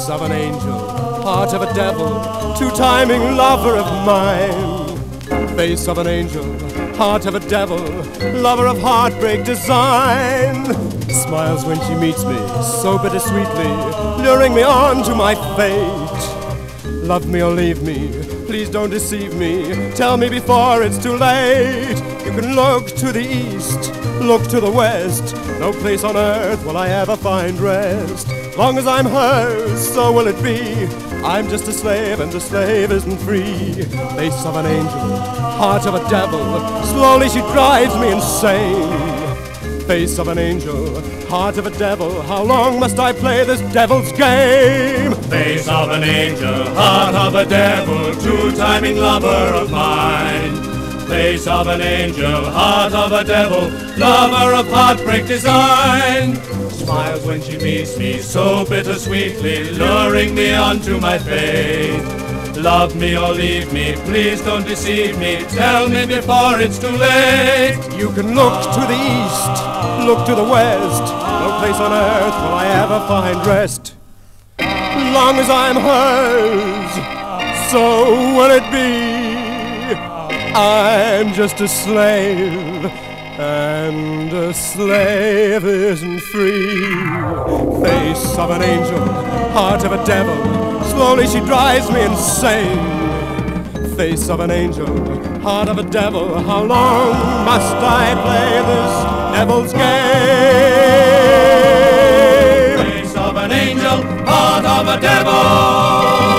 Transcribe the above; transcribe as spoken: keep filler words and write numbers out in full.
Face of an angel, heart of a devil, two-timing lover of mine. Face of an angel, heart of a devil, lover of heartbreak design. Smiles when she meets me, so bittersweetly, luring me on to my fate. Love me or leave me, please don't deceive me, tell me before it's too late. You can look to the east, look to the west, no place on earth will I ever find rest. Long as I'm hers, so will it be. I'm just a slave and the slave isn't free. Face of an angel, heart of a devil, slowly she drives me insane. Face of an angel, heart of a devil, how long must I play this devil's game? Face of an angel, heart of a devil, two-timing lover of mine. Face of an angel, heart of a devil, lover of heartbreak design. Smiles when she meets me, so bittersweetly, luring me onto my fate. Love me or leave me, please don't deceive me, tell me before it's too late. You can look to the east, look to the west, no place on earth will I ever find rest. Long as I'm hers, so will it be. I'm just a slave, and a slave isn't free. Face of an angel, heart of a devil, slowly she drives me insane. Face of an angel, heart of a devil, how long must I play this devil's game? Face of an angel, heart of a devil.